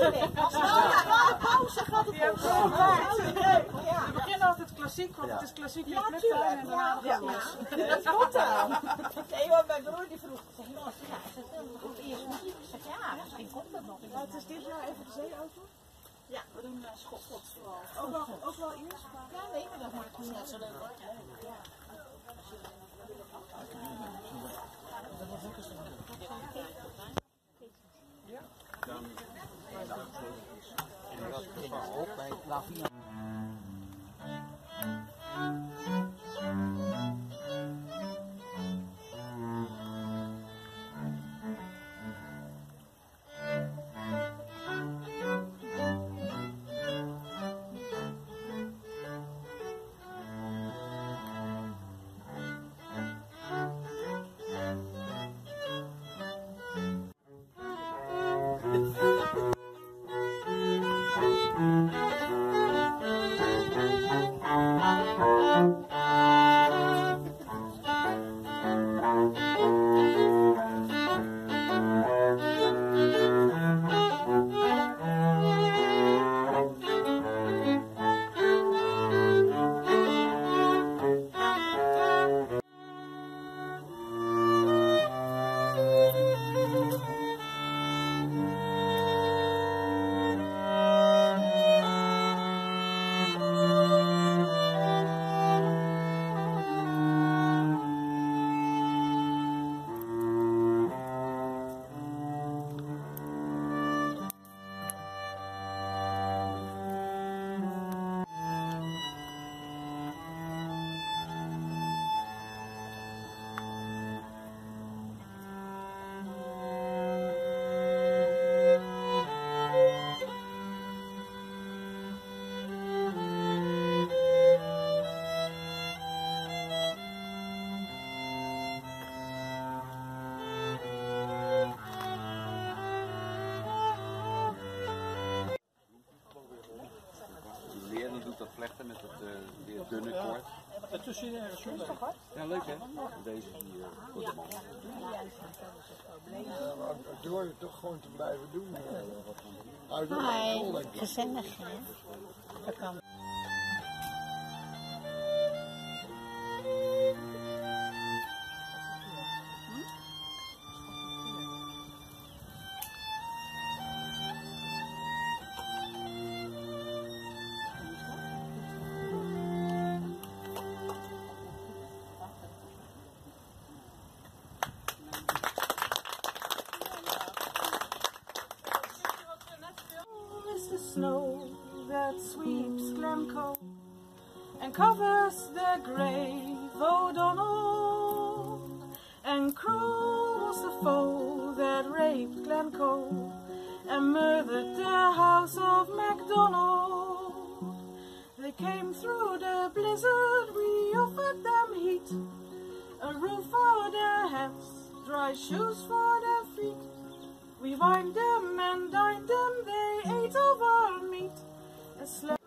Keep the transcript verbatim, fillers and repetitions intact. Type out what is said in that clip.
Als de pauze gaat het op. We beginnen altijd klassiek, want het is klassiek in de tuin en daarna Ja, dat komt aan. Nee, want mijn broer die vroeg, zeg je, ja, zet op eerst muziek. Ik zeg, ja, misschien komt dat nog. Maar het is dit jaar even de zeeauto? Ja, We doen uh, schot. Ook wel, ook wel eerst? ja, nee, maar dat maakt het net zo leuk hoor. Ja. Dan doet dat vlechten met het uh, dunne koord. Ertussen ergens zo leuk. Ja, leuk hè? Deze hier voor de man. Ja, maar dat hoor je toch gewoon te blijven doen. Hi, gezellig hè? Dat kan. Snow that sweeps Glencoe and covers the grave O'Donnell, and cruels the foe that raped Glencoe and murdered the house of MacDonald. They came through the blizzard, we offered them heat, a roof for their heads, dry shoes for their feet. We wined them and dined them, they ate of our meat and slept.